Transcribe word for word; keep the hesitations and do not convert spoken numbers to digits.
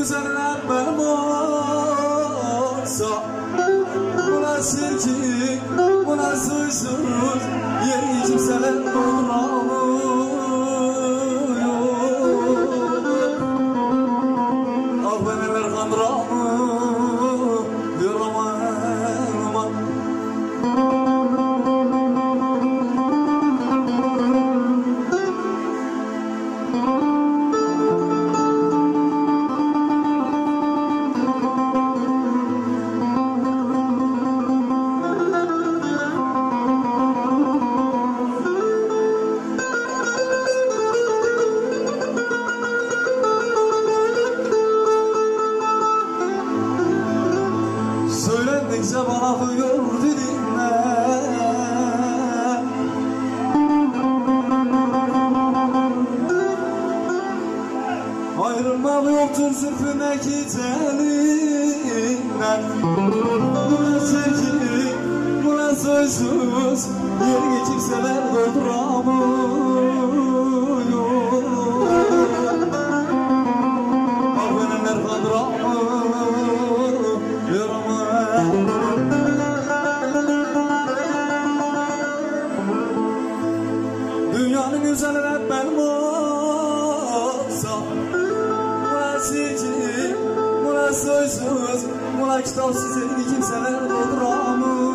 güzeller benim olsa, buna sirki, buna suysuz, yeri kimseler dolduramıyor. Ah beneler kandıramıyor, aman aman. Söylendikçe bana uyuyor dilimden, ayrılmak yoktur zülfündeki telinden. Buna çirkin, buna soysuz, yeri kimseler dolduramıyor. Ah beneler kandıramıyor ama. Dünyanın güzeli hep benim olsa, buna sirki, buna soysuz, buna kitapsız, yeri kimseler dolduramıyor.